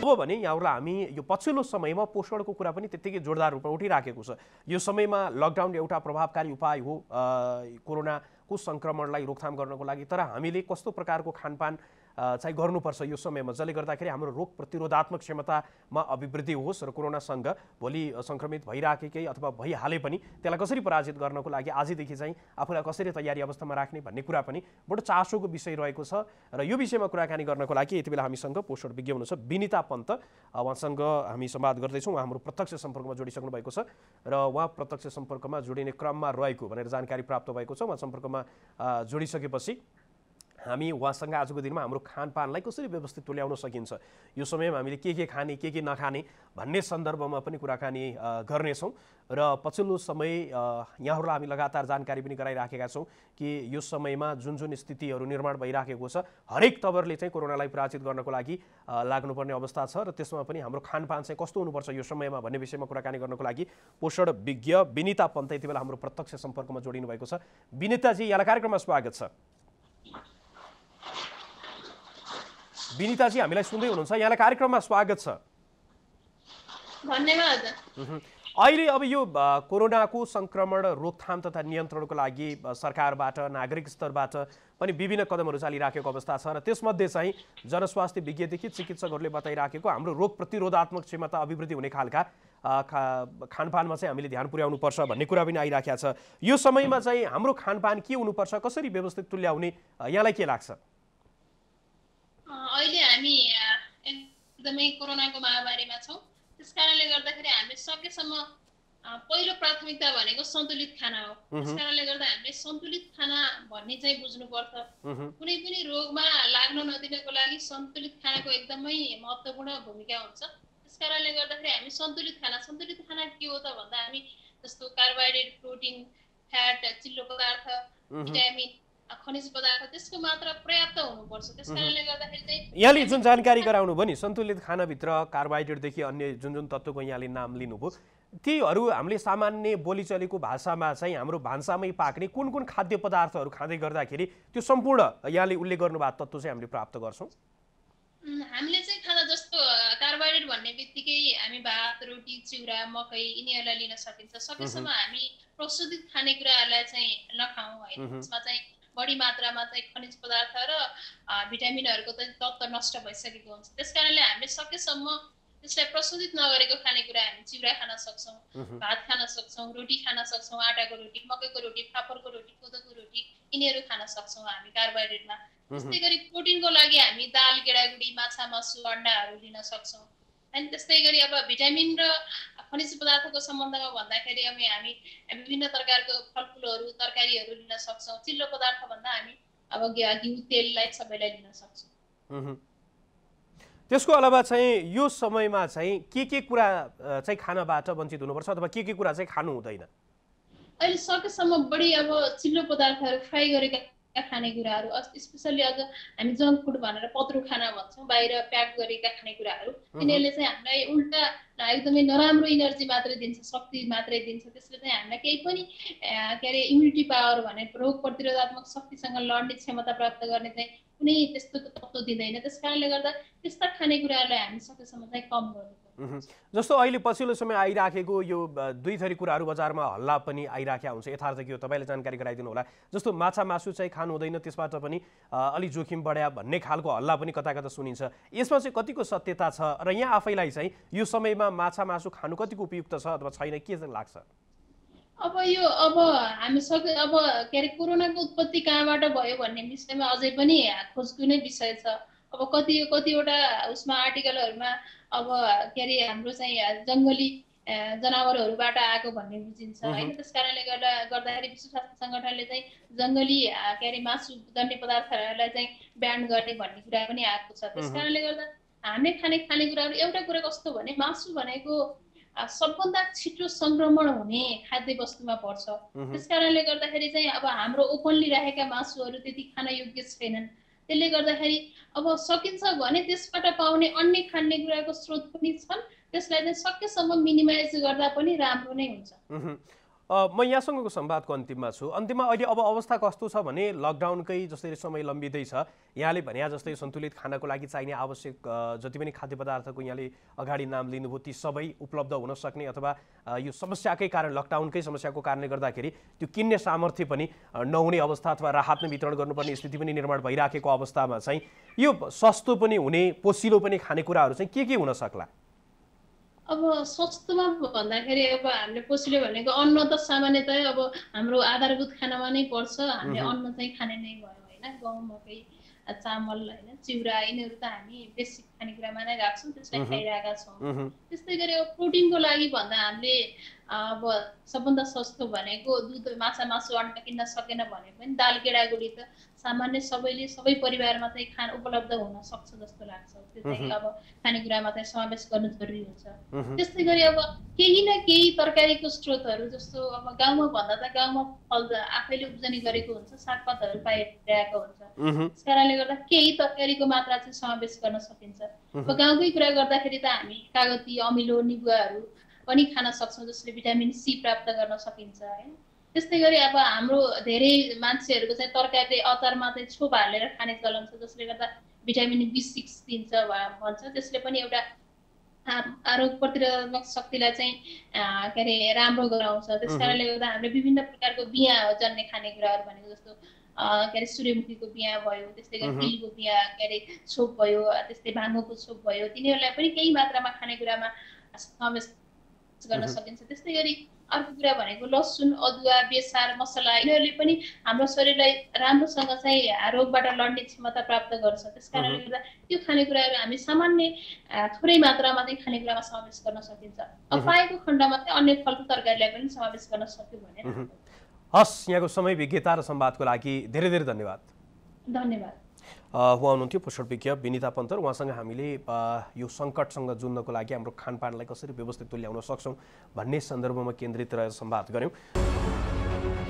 अब भने यहाँहरूलाई हामी यो पछिल्लो समयमा पोषणको कुरा पनि त्यत्तिकै जोरदार रूपमा उठिराखेको छ। यो समयमा लकडाउन एउटा प्रभावकारी उपाय हो कोरोनाको संक्रमणलाई रोकथाम गर्नको लागि, तर हामीले कस्तो प्रकारको खानपान चाहिँ गर्नुपर्छ यो समयमा, जसले गर्दाखेरि हाम्रो रोग प्रतिरोधात्मक क्षमतामा अभिवृद्धि होस् र कोरोनासँग भोलि संक्रमित भइराखेकै अथवा भइहाले पनि त्यसलाई कसरी पराजित गर्नको लागि आजदेखि चाहिँ आफूलाई कसरी तयारी अवस्थामा राख्ने भन्ने कुरा पनि बडो चासोको विषय रहेको छ। र यो विषयमा कुराकानी गर्नको लागि यति बेला हामीसँग पोषण विज्ञ हुनुहुन्छ विनिता पन्त, उहाँसँग हामी संवाद गर्दैछौँ। उहाँ हाम्रो प्रत्यक्ष सम्पर्कमा जोडिसक्नु भएको छ र उहाँ प्रत्यक्ष सम्पर्कमा जोडिने क्रममा रहेको भनेर जानकारी प्राप्त भएको छ। उहाँ सम्पर्कमा जोडिसकेपछि हामी उहाँसँग आजको दिनमा हाम्रो खानपानलाई कसरी व्यवस्थित तुल्याउन सकिन्छ, यो समयमा हामीले के खाने के नखाने भन्ने सन्दर्भमा पनि कुराकानी गर्नेछौँ। र पछिल्लो समय यहाँहरूलाई हामी लगातार जानकारी पनि गराइराखेका छौँ कि यो समयमा जुन जुन स्थितिहरू निर्माण भइराखेको छ, हरेक तवरले चाहिँ कोरोनालाई पराजित गर्नको लागि लाग्नुपर्ने अवस्था छ र त्यसमा पनि हाम्रो खानपान चाहिँ कस्तो हुनुपर्छ यो समयमा भन्ने विषयमा कुराकानी गर्नको लागि पोषण विज्ञ विनिता पन्त यति बेला हाम्रो प्रत्यक्ष सम्पर्कमा जोडिनु भएको छ। विनिताजी, यहाँलाई कार्यक्रममा स्वागत छ। विनिताजी, हामीलाई सुन्दै हुनुहुन्छ? यहाँलाई कार्यक्रममा स्वागत छ। धन्यवाद। अहिले अब यो कोरोनाको संक्रमण रोकथाम तथा नियन्त्रणको लागि सरकारबाट नागरिक स्तरबाट पनि विभिन्न कदमहरू चालिराखेको अवस्था छ र त्यसमध्ये चाहिँ जनस्वास्थ्य विज्ञदेखि चिकित्सकहरूले बताइराखेको हाम्रो रोग प्रतिरोधात्मक क्षमता अभिवृद्धि हुने खालका खानपानमा चाहिँ हामीले ध्यान पुर्याउनु पर्छ भन्ने कुरा पनि आइराखेको छ। यो समयमा चाहिँ हाम्रो खानपान के हुनुपर्छ, कसरी व्यवस्थित तुल्याउने, यहाँलाई के लाग्छ? अहिले हामी एकदमै कोरोनाको महामारीमा छौँ। त्यसकारणले गर्दाखेरि हामीले सकेसम्म पहिलो प्राथमिकता भनेको सन्तुलित खाना हो। त्यसकारणले गर्दा हामीले सन्तुलित खाना भन्ने चाहिँ बुझ्नुपर्छ। कुनै पनि रोगमा लाग्न नदिनको लागि सन्तुलित खानाको एकदमै महत्त्वपूर्ण भूमिका हुन्छ। त्यसकारणले गर्दाखेरि हामी सन्तुलित खाना के हो त भन्दा हामी जस्तो कार्बोहाइड्रेट, प्रोटिन, फ्याट, चिल्लो पदार्थ, भिटामिन, खनिज पदार्थ त्यसको मात्रा पर्याप्त हुनुपर्छ। त्यसकारणले गर्दाखेरि चाहिँ यहाँले जुन जानकारी गराउनु भयो नि सन्तुलित खानाभित्र कार्बोहाइड्रेटदेखि अन्य जुन जुन तत्त्वको यहाँले नाम लिनुभयो, तीहरू हामीले सामान्य बोलीचलेको भाषामा चाहिँ हाम्रो भान्सामै पाक्ने कुन कुन खाद्य पदार्थहरू खाँदै गर्दाखेरि त्यो सम्पूर्ण यहाँले उल्लेख गर्नुभएको तत्त्व चाहिँ हामीले प्राप्त गर्छौँ? हामीले चाहिँ खाना जस्तो कार्बोहाइड्रेट भन्ने बित्तिकै हामी भात, रोटी, चिउरा, मकै यिनीहरूलाई लिन सकिन्छ। सकेसम्म हामी प्रशोधित खानेकुराहरूलाई चाहिँ नखाउँ होइन। त्यसमा चाहिँ बढी मात्रामा चाहिँ खनिज पदार्थ र भिटामिनहरूको चाहिँ तत्त्व नष्ट भइसकेको हुन्छ। त्यसकारणले हामीले सकेसम्म त्यसलाई प्रशोधित नगरेको खानेकुरा हामी चिउरा खान सक्छौँ, भात खान सक्छौँ, रोटी खान सक्छौँ, आटाको रोटी, मकैको रोटी, फापरको रोटी, कोदोको रोटी यिनीहरू खान सक्छौँ हामी कार्बोहाइड्रेटमा। त्यस्तै गरी प्रोटिनको लागि हामी दाल, गेडागुडी, माछा, मासु, अन्डाहरू लिन सक्छौँ। अनि त्यस्तै गरी अब भिटामिन र खनिज पदार्थको सम्बन्धमा भन्दाखेरि अब हामी विभिन्न प्रकारको फलफुलहरू, तरकारीहरू लिन सक्छौँ। चिल्लो पदार्थ भन्दा हामी अब घिउ, तेललाई सबैलाई लिन सक्छौँ। त्यसको अलावा चाहिँ यो समयमा चाहिँ के कुरा चाहिँ खानाबाट वञ्चित हुनुपर्छ अथवा के कुरा चाहिँ खानु हुँदैन? अहिले सकेसम्म बढी अब चिल्लो पदार्थहरू फ्राई गरेका खानेकुराहरू, स्पेसल्ली अझ हामी जङ्क फुड भनेर पत्रो खाना भन्छौँ, बाहिर प्याक गरेका खानेकुराहरू, तिनीहरूले चाहिँ हामीलाई उल्टा एकदमै नराम्रो इनर्जी मात्रै दिन्छ, शक्ति मात्रै दिन्छ। त्यसले चाहिँ हामीलाई केही पनि इम्युनिटी पावर भने रोग प्रतिरोधात्मक शक्तिसँग लड्ने क्षमता प्राप्त गर्ने चाहिँ कुनै त्यस्तो तत्त्व दिँदैन। त्यसकारणले गर्दा त्यस्ता खानेकुराहरूलाई हामी सकेसम्म चाहिँ कम गर्नुपर्छ। जस्तो अहिले पछिल्लो समय आइराखेको यो दुई थरी कुराहरू बजारमा हल्ला पनि आइराखेका हुन्छ, यथार्थ के हो तपाईँले जानकारी गराइदिनु होला। जस्तो माछा मासु चाहिँ खानु हुँदैन, त्यसबाट पनि अलि जोखिम बढ्या भन्ने खालको हल्ला पनि कता कता सुनिन्छ। यसमा चाहिँ कतिको सत्यता छ र यहाँ आफैलाई चाहिँ यो समयमा माछा मासु खानु कतिको उपयुक्त छ अथवा छैन, के लाग्छ? अब हामी कोरोनाको उत्पत्ति कहाँबाट भयो भन्ने विषयमा अझै पनि खोजको नै विषय छ। अब कतिवटा उसमा आर्टिकलहरूमा अब हाम्रो चाहिँ जङ्गली जनावरहरूबाट आएको भन्ने बुझिन्छ होइन। त्यसकारणले गर्दाखेरि विश्व स्वास्थ्य सङ्गठनले चाहिँ जङ्गली मासु जन्य पदार्थहरूलाई चाहिँ ब्यान गर्ने भन्ने कुरा पनि आएको छ। त्यसकारणले गर्दा हामीले खानेकुराहरू एउटा कुरा कस्तो भने मासु भनेको सबभन्दा छिटो संक्रमण हुने खाद्य वस्तुमा पर्छ। त्यसकारणले गर्दाखेरि चाहिँ अब हाम्रो ओपनली राखेका मासुहरू त्यति खान योग्य छैनन्। त्यसले गर्दाखेरि अब सकिन्छ भने त्यसबाट पाउने अन्य खानेकुराको स्रोत पनि छन्, त्यसलाई चाहिँ सकेसम्म मिनिमाइज गर्दा पनि राम्रो नै हुन्छ। म यहाँसँगको संवादको अन्तिममा छु। अन्तिममा अहिले अब अवस्था कस्तो छ भने लकडाउनकै जसरी समय लम्बिँदैछ, यहाँले भने जस्तै सन्तुलित खानको लागि चाहिने आवश्यक जति पनि खाद्य पदार्थको यहाँले अगाडि नाम लिनुभयो ती सबै उपलब्ध हुन सक्ने अथवा यो समस्याकै कारण लकडाउनकै समस्याको कारणले गर्दाखेरि त्यो किन्ने सामर्थ्य पनि नहुने अवस्था अथवा राहत नै वितरण गर्नुपर्ने स्थिति पनि निर्माण भइराखेको अवस्थामा चाहिँ यो सस्तो पनि हुने पोसिलो पनि खानेकुराहरू चाहिँ के हुन सक्ला? अब सस्तोमा भन्दाखेरि अब हामीले पोसिलो भनेको अन्न त सामान्यतया अब हाम्रो आधारभूत खानामा नै पर्छ। हामीले अन्न चाहिँ खाने नै भयो होइन, गहुँ मकै चामल होइन चिउरा यिनीहरू त हामी बेसिक खानेकुरामा नै राख्छौँ, त्यसलाई खाइरहेका छौँ। त्यस्तै गरी अब प्रोटिनको लागि भन्दा हामीले अब सबभन्दा सस्तो भनेको दुध माछा मासु अन्डा किन्न सकेन भने पनि दाल गेडागुडी त सामान्य सबैले सबै परिवारमा चाहिँ खान उपलब्ध हुन सक्छ जस्तो लाग्छ। त्यो चाहिँ अब खानेकुरामा चाहिँ समावेश गर्नु जरुरी हुन्छ। त्यस्तै गरी अब केही न केही तरकारीको स्रोतहरू जस्तो अब गाउँमा भन्दा त गाउँमा फल आफैले उब्जनी गरेको हुन्छ, सागपातहरू पाइरहेको हुन्छ। त्यस कारणले गर्दा केही तरकारीको मात्रा चाहिँ समावेश गर्न सकिन्छ। अब गाउँकै कुरा गर्दाखेरि त हामी कागती अमिलो निबुवाहरू पनि खान सक्छौँ जसले भिटामिन सी प्राप्त गर्न सकिन्छ होइन। त्यस्तै गरी अब हाम्रो धेरै मान्छेहरूको चाहिँ तरकारीले अचारमा चाहिँ छोप हालेर खाने चलन छ जसले गर्दा भिटामिन B6 दिन्छ भन्छ, त्यसले पनि एउटा रोग प्रतिरोधक शक्तिलाई चाहिँ के अरे राम्रो गराउँछ। त्यस कारणले गर्दा हामीले विभिन्न प्रकारको बिया जन्ने खानेकुराहरू भनेको जस्तो के अरे सूर्यमुखीको बिया भयो, त्यस्तै गरी तिलको बिया के अरे छोप भयो, त्यस्तै भाङ्गोको छोप भयो, तिनीहरूलाई पनि केही मात्रामा खानेकुरामा समावेश गर्न सकिन्छ। त्यस्तै गरी अर्को कुरा भनेको लसुन अदुवा बेसार मसला यिनीहरूले पनि हाम्रो शरीरलाई राम्रोसँग चाहिँ रोगबाट लड्ने क्षमता प्राप्त गर्छ। त्यस कारणले गर्दा त्यो खानेकुराहरू हामी सामान्य थोरै मात्रामा चाहिँ खानेकुरामा समावेश गर्न सकिन्छ। अब पाएको खण्डमा चाहिँ अन्य फलको तरकारीलाई पनि समावेश गर्न सक्यो भने। हस्, यहाँको समय विज्ञता र संवादको लागि धेरै धेरै धन्यवाद। धन्यवाद। उहाँ हुनुहुन्थ्यो पोषण विज्ञ विनिता पन्तर। उहाँसँग हामीले यो सङ्कटसँग जुझ्नको लागि हाम्रो खानपानलाई कसरी व्यवस्थित तुल्याउन सक्छौँ भन्ने सन्दर्भमा केन्द्रित रहेर संवाद गऱ्यौँ।